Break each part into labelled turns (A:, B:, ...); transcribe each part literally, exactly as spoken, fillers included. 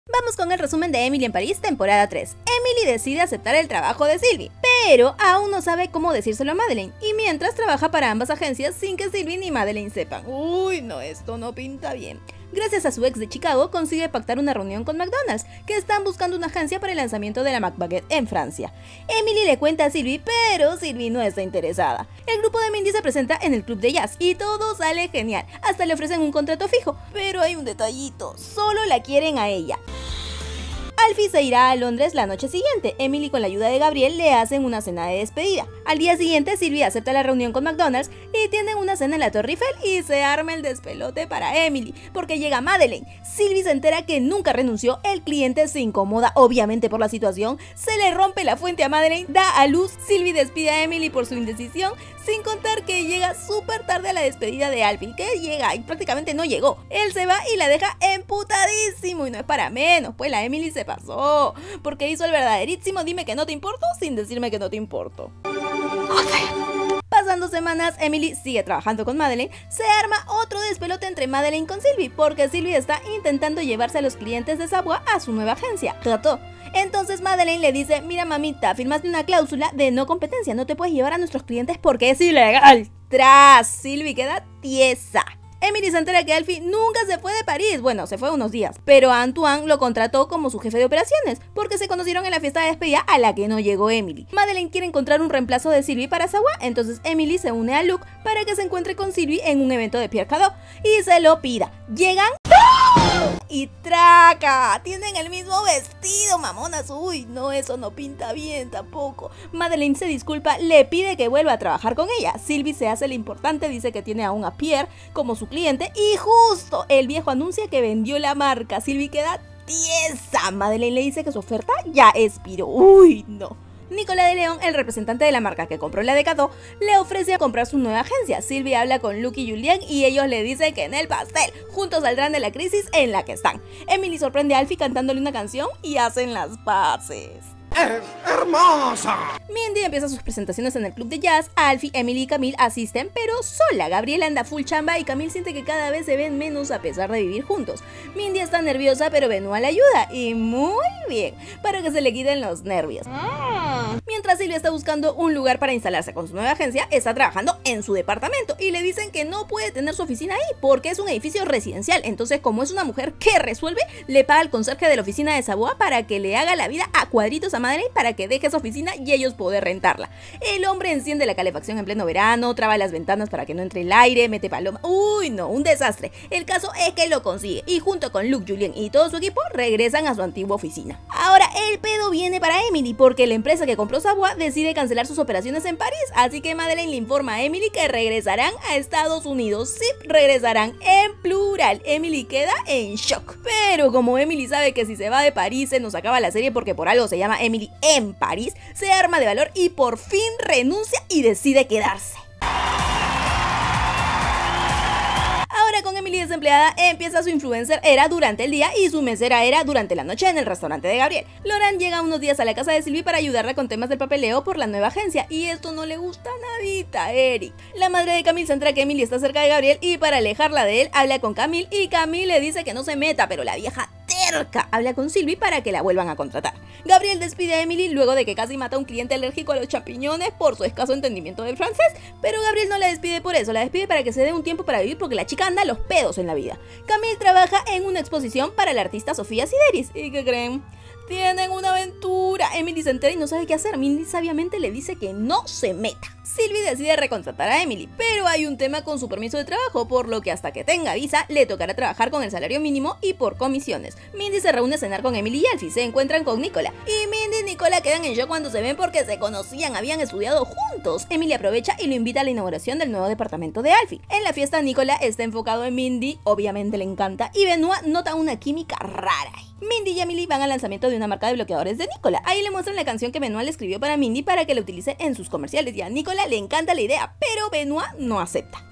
A: Vamos con el resumen de Emily en París, temporada tres. Emily decide aceptar el trabajo de Sylvie, pero aún no sabe cómo decírselo a Madeleine, y mientras trabaja para ambas agencias sin que Sylvie ni Madeleine sepan. Uy, no, esto no pinta bien. Gracias a su ex de Chicago, consigue pactar una reunión con McDonald's, que están buscando una agencia para el lanzamiento de la McBaguette en Francia. Emily le cuenta a Sylvie, pero Sylvie no está interesada. El grupo de Mindy se presenta en el club de jazz y todo sale genial, hasta le ofrecen un contrato fijo, pero hay un detallito, solo la quieren a ella. Alfie se irá a Londres la noche siguiente. Emily, con la ayuda de Gabriel, le hacen una cena de despedida. Al día siguiente, Sylvie acepta la reunión con McDonald's y tienen una cena en la Torre Eiffel y se arma el despelote para Emily, porque llega Madeleine. Sylvie se entera que nunca renunció, el cliente se incomoda obviamente por la situación, se le rompe la fuente a Madeleine, da a luz, Sylvie despide a Emily por su indecisión, sin contar que llega súper tarde a la despedida de Alfie, que llega y prácticamente no llegó. Él se va y la deja emputadísimo, y no es para menos, pues la Emily se pasó, porque hizo el verdaderísimo dime que no te importo sin decirme que no te importo. Pasando semanas, Emily sigue trabajando con Madeleine, se arma otro despelote entre Madeleine con Sylvie, porque Sylvie está intentando llevarse a los clientes de Savoy a su nueva agencia, Rateau. Entonces Madeleine le dice, mira mamita, firmaste una cláusula de no competencia, no te puedes llevar a nuestros clientes porque es ilegal. Tras, Sylvie queda tiesa. Emily se entera que Alfie nunca se fue de París, bueno, se fue unos días, pero Antoine lo contrató como su jefe de operaciones, porque se conocieron en la fiesta de despedida a la que no llegó Emily. Madeleine quiere encontrar un reemplazo de Sylvie para Savoy, entonces Emily se une a Luke para que se encuentre con Sylvie en un evento de Pierre Cardin y se lo pida. Llegan y traca, tienen el mismo vestido, mamonas. Uy, no, eso no pinta bien tampoco. Madeleine se disculpa, le pide que vuelva a trabajar con ella. Sylvie se hace la importante, dice que tiene aún a Pierre como su cliente y justo el viejo anuncia que vendió la marca. Sylvie queda tiesa. Madeleine le dice que su oferta ya expiró. Uy, no. Nicolas de León, el representante de la marca que compró la de Cato, le ofrece a comprar su nueva agencia. Sylvie habla con Luke y Julien y ellos le dicen que en el pastel. Juntos saldrán de la crisis en la que están. Emily sorprende a Alfie cantándole una canción y hacen las paces.
B: ¡Es hermosa!
A: Mindy empieza sus presentaciones en el club de jazz. Alfie, Emily y Camille asisten, pero sola. Gabriela anda full chamba y Camille siente que cada vez se ven menos a pesar de vivir juntos. Mindy está nerviosa, pero Benoit la ayuda, y muy bien, para que se le quiten los nervios. Mm. Mientras Sylvia está buscando un lugar para instalarse con su nueva agencia, está trabajando en su departamento y le dicen que no puede tener su oficina ahí porque es un edificio residencial. Entonces, como es una mujer que resuelve, le paga al conserje de la oficina de Savoy para que le haga la vida a cuadritos a Madeleine para que deje su oficina y ellos poder rentarla. El hombre enciende la calefacción en pleno verano, traba las ventanas para que no entre el aire, mete paloma. Uy, no, un desastre. El caso es que lo consigue y junto con Luke, Julien y todo su equipo regresan a su antigua oficina. Ahora el pedo viene para Emily porque la empresa que compró Savoy decide cancelar sus operaciones en París, así que Madeleine le informa a Emily que regresarán a Estados Unidos. Sí, regresarán en plural. Emily queda en shock, pero como Emily sabe que si se va de París se nos acaba la serie porque por algo se llama Emily en París, se arma de valor y por fin renuncia y decide quedarse. Ahora con Emily desempleada empieza su influencer era durante el día y su mesera era durante la noche en el restaurante de Gabriel. Laurent llega unos días a la casa de Sylvie para ayudarla con temas del papeleo por la nueva agencia y esto no le gusta nadita a Eric. La madre de Camille se entera que Emily está cerca de Gabriel y para alejarla de él habla con Camille y Camille le dice que no se meta, pero la vieja terca habla con Sylvie para que la vuelvan a contratar. Gabriel despide a Emily luego de que casi mata a un cliente alérgico a los champiñones por su escaso entendimiento del francés, pero Gabriel no la despide por eso, la despide para que se dé un tiempo para vivir porque la chica anda a los pedos en la vida. Camille trabaja en una exposición para la artista Sofía Sideris. ¿Y qué creen? Tienen una aventura. Emily se entera y no sabe qué hacer. Mindy sabiamente le dice que no se meta. Sylvie decide recontratar a Emily, pero hay un tema con su permiso de trabajo, por lo que hasta que tenga visa le tocará trabajar con el salario mínimo y por comisiones. Mindy se reúne a cenar con Emily y Alfie, se encuentran con Nicola, y Mindy y Nicola quedan en shock cuando se ven porque se conocían, habían estudiado juntos. Emily aprovecha y lo invita a la inauguración del nuevo departamento de Alfie. En la fiesta Nicola está enfocado en Mindy, obviamente le encanta, y Benoit nota una química rara. Mindy y Emily van al lanzamiento de una marca de bloqueadores de Nicola. Ahí le muestran la canción que Benoit le escribió para Mindy para que la utilice en sus comerciales y a Nicola le encanta la idea, pero Benoit no acepta.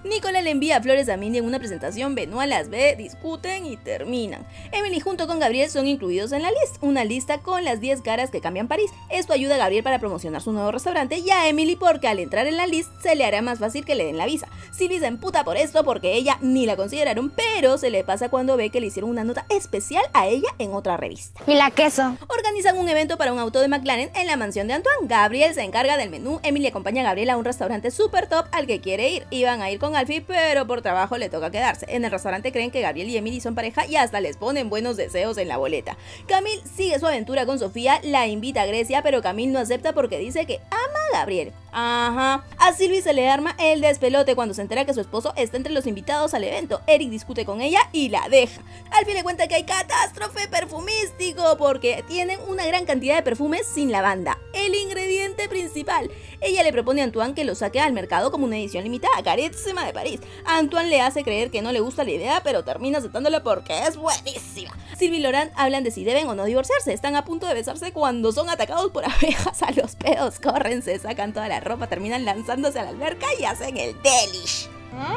A: Nicola le envía flores a Mindy en una presentación, Benoit las ve, discuten y terminan. Emily junto con Gabriel son incluidos en la lista, una lista con las diez caras que cambian París. Esto ayuda a Gabriel para promocionar su nuevo restaurante y a Emily porque al entrar en la lista se le hará más fácil que le den la visa. Sylvie se emputa por esto porque ella ni la consideraron, pero se le pasa cuando ve que le hicieron una nota especial a ella en otra revista.
C: Y la queso.
A: Organizan un evento para un auto de McLaren en la mansión de Antoine. Gabriel se encarga del menú, Emily acompaña a Gabriel a un restaurante super top al que quiere ir. Iban a ir con Alfie, pero por trabajo le toca quedarse. En el restaurante creen que Gabriel y Emily son pareja y hasta les ponen buenos deseos en la boleta. Camille sigue su aventura con Sofía, la invita a Grecia, pero Camille no acepta porque dice que ama a Gabriel. Ajá. A Sylvie se le arma el despelote cuando se entera que su esposo está entre los invitados al evento. Eric discute con ella y la deja. Alfie le cuenta que hay catástrofe perfumístico porque tienen una gran cantidad de perfumes sin lavanda, el ingrediente principal. Ella le propone a Antoine que lo saque al mercado como una edición limitada, carísima de París. Antoine le hace creer que no le gusta la idea, pero termina aceptándola porque es buenísima. Sylvie y Laurent hablan de si deben o no divorciarse. Están a punto de besarse cuando son atacados por abejas. A los pedos corren, se sacan toda la ropa, terminan lanzándose a la alberca y hacen el delish.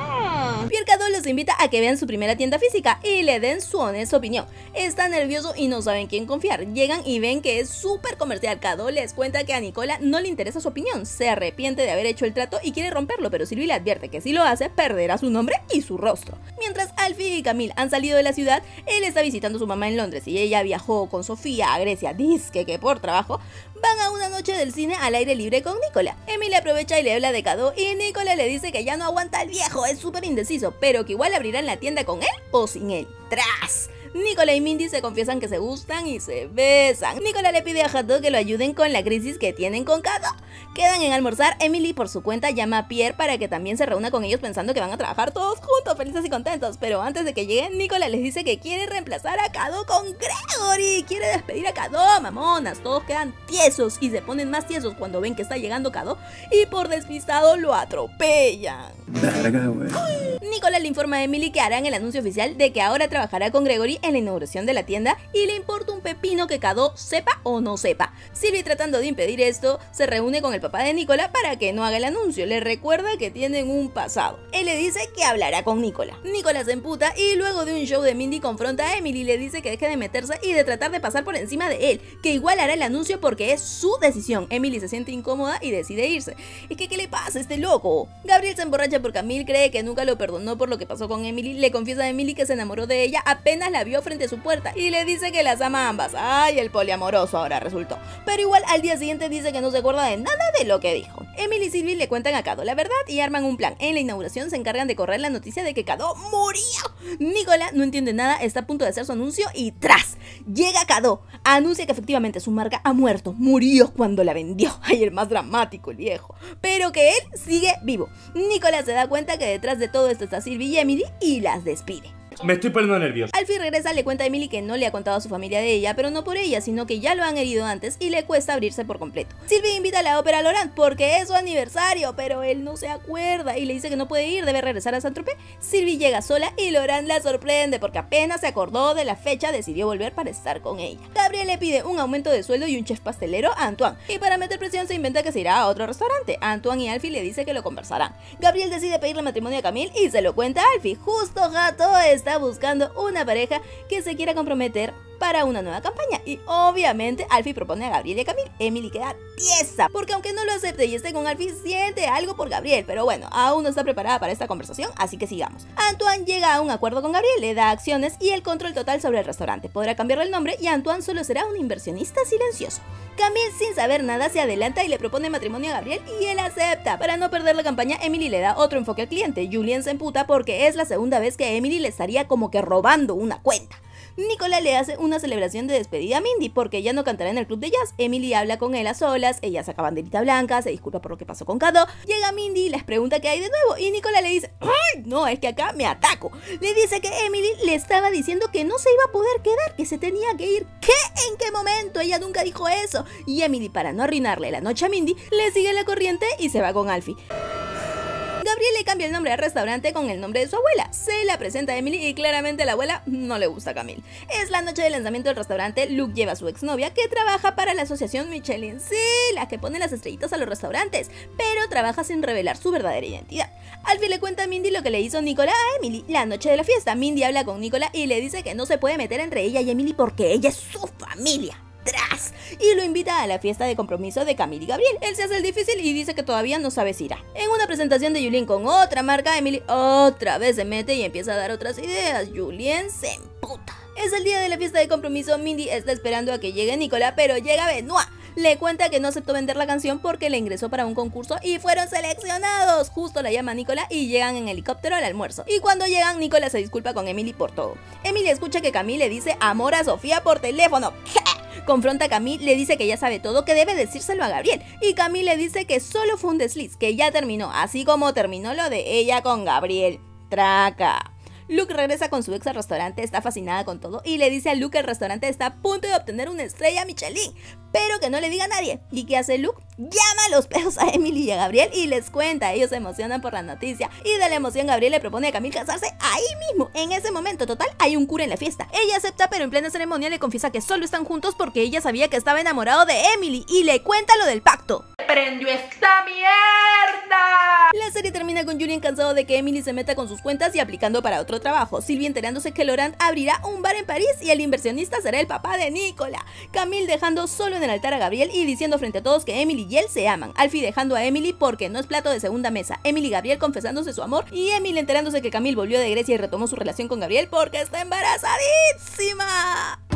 A: Mm. Pierre Cadaud los invita a que vean su primera tienda física y le den su honesta opinión. Está nervioso y no saben quién confiar. Llegan y ven que es súper comercial. Cadaud les cuenta que a Nicola no le interesa su opinión. Se arrepiente de haber hecho el trato y quiere romperlo, pero Sylvie le advierte que si lo hace perderá su nombre y su rostro. Mientras Alfie y Camille han salido de la ciudad, él está visitando a su mamá en Londres y ella viajó con Sofía a Grecia, disque que por trabajo. Van a una noche del cine al aire libre con Nicola. Emily aprovecha y le habla de Cadaud y Nicola le dice que ya no aguanta al viejo, es súper indeciso, pero que igual abrirán la tienda con él o sin él. ¡Tras! Nicola y Mindy se confiesan que se gustan y se besan. Nicola le pide a Cadaud que lo ayuden con la crisis que tienen con Cadaud. Quedan en almorzar. Emily por su cuenta llama a Pierre para que también se reúna con ellos pensando que van a trabajar todos juntos, felices y contentos. Pero antes de que lleguen, Nicola les dice que quiere reemplazar a Cadaud con Gregory. Quiere despedir a Cadaud, mamonas. Todos quedan tiesos y se ponen más tiesos cuando ven que está llegando Cadaud y por despistado lo atropellan.
B: Verga, güey.
A: Nicola le informa a Emily que harán el anuncio oficial de que ahora trabajará con Gregory en la inauguración de la tienda y le importa un pepino que Cadaud sepa o no sepa. Sylvie, tratando de impedir esto, se reúne con el papá de Nicola para que no haga el anuncio. Le recuerda que tienen un pasado. Él le dice que hablará con Nicola. Nicola se emputa y luego de un show de Mindy confronta a Emily y le dice que deje de meterse y de tratar de pasar por encima de él, que igual hará el anuncio porque es su decisión. Emily se siente incómoda y decide irse. ¿Y que qué le pasa a este loco? Gabriel se emborracha por Camille, cree que nunca lo perdonó por lo que pasó con Emily, le confiesa a Emily que se enamoró de ella apenas la vio frente a su puerta y le dice que las ama a ambas. Ay, el poliamoroso ahora resultó. Pero igual al día siguiente dice que no se acuerda de nada de lo que dijo. Emily y Sylvie le cuentan a Cadaud la verdad y arman un plan. En la inauguración se encargan de correr la noticia de que Cadaud murió. Nicola no entiende nada, está a punto de hacer su anuncio y ¡tras! Llega Cadaud, anuncia que efectivamente su marca ha muerto, murió cuando la vendió. Ay, el más dramático, el viejo. Pero que él sigue vivo. Nicola se da cuenta que detrás de todo esto está Sylvie y Emily y las despide.
D: Me estoy poniendo nervioso.
A: Alfie regresa, le cuenta a Emily que no le ha contado a su familia de ella, pero no por ella, sino que ya lo han herido antes y le cuesta abrirse por completo. Sylvie invita a la ópera a Laurent porque es su aniversario, pero él no se acuerda y le dice que no puede ir, debe regresar a Saint-Tropez. Sylvie llega sola y Laurent la sorprende porque apenas se acordó de la fecha, decidió volver para estar con ella. Gabriel le pide un aumento de sueldo y un chef pastelero a Antoine, y para meter presión se inventa que se irá a otro restaurante. Antoine y Alfie le dice que lo conversarán. Gabriel decide pedirle matrimonio a Camille y se lo cuenta a Alfie. Justo Gato está buscando una pareja que se quiera comprometer para una nueva campaña y obviamente Alfie propone a Gabriel y a Camille. Emily queda tiesa porque aunque no lo acepte y esté con Alfie siente algo por Gabriel, pero bueno, aún no está preparada para esta conversación, así que sigamos. Antoine llega a un acuerdo con Gabriel, le da acciones y el control total sobre el restaurante. Podrá cambiarle el nombre y Antoine solo será un inversionista silencioso. Camille, sin saber nada, se adelanta y le propone matrimonio a Gabriel y él acepta. Para no perder la campaña, Emily le da otro enfoque al cliente. Julien se emputa porque es la segunda vez que Emily le estaría como que robando una cuenta. Nicola le hace una celebración de despedida a Mindy porque ella no cantará en el club de jazz. Emily habla con él a solas, ella saca banderita blanca, se disculpa por lo que pasó con Cadaud. Llega Mindy y les pregunta qué hay de nuevo y Nicola le dice, ¡ay, no, es que acá me ataco! Le dice que Emily le estaba diciendo que no se iba a poder quedar, que se tenía que ir. ¿Qué? ¿En qué momento? Ella nunca dijo eso. Y Emily, para no arruinarle la noche a Mindy, le sigue la corriente y se va con Alfie. Gabriel le cambia el nombre al restaurante con el nombre de su abuela. Se la presenta a Emily y claramente a la abuela no le gusta a Camille. Es la noche del lanzamiento del restaurante. Luke lleva a su exnovia que trabaja para la asociación Michelin. Sí, la que pone las estrellitas a los restaurantes, pero trabaja sin revelar su verdadera identidad. Alfie le cuenta a Mindy lo que le hizo Nicola a Emily la noche de la fiesta. Mindy habla con Nicola y le dice que no se puede meter entre ella y Emily porque ella es su familia. Tras, y lo invita a la fiesta de compromiso de Camille y Gabriel. Él se hace el difícil y dice que todavía no sabe si irá. En una presentación de Julien con otra marca, Emily otra vez se mete y empieza a dar otras ideas. Julien se emputa. Es el día de la fiesta de compromiso. Mindy está esperando a que llegue Nicola, pero llega Benoit. Le cuenta que no aceptó vender la canción porque le ingresó para un concurso y fueron seleccionados. Justo la llama Nicola y llegan en helicóptero al almuerzo. Y cuando llegan, Nicola se disculpa con Emily por todo. Emily escucha que Camille le dice amor a Sofía por teléfono. Confronta a Camille, le dice que ya sabe todo, que debe decírselo a Gabriel. Y Camille le dice que solo fue un desliz, que ya terminó, así como terminó lo de ella con Gabriel. Traca. Luke regresa con su ex al restaurante, está fascinada con todo y le dice a Luke que el restaurante está a punto de obtener una estrella Michelin, pero que no le diga a nadie. ¿Y qué hace Luke? Llama a los perros a Emily y a Gabriel y les cuenta. Ellos se emocionan por la noticia y de la emoción Gabriel le propone a Camille casarse ahí mismo. En ese momento, total, hay un cura en la fiesta. Ella acepta, pero en plena ceremonia le confiesa que solo están juntos porque ella sabía que estaba enamorado de Emily y le cuenta lo del pacto.
C: ¡Prendió esta mierda!
A: La serie termina con Julien cansado de que Emily se meta con sus cuentas y aplicando para otro trabajo. Sylvie enterándose que Laurent abrirá un bar en París y el inversionista será el papá de Nicola. Camille dejando solo en el altar a Gabriel y diciendo frente a todos que Emily y él se aman. Alfie dejando a Emily porque no es plato de segunda mesa. Emily y Gabriel confesándose su amor y Emily enterándose que Camille volvió de Grecia y retomó su relación con Gabriel porque está embarazadísima.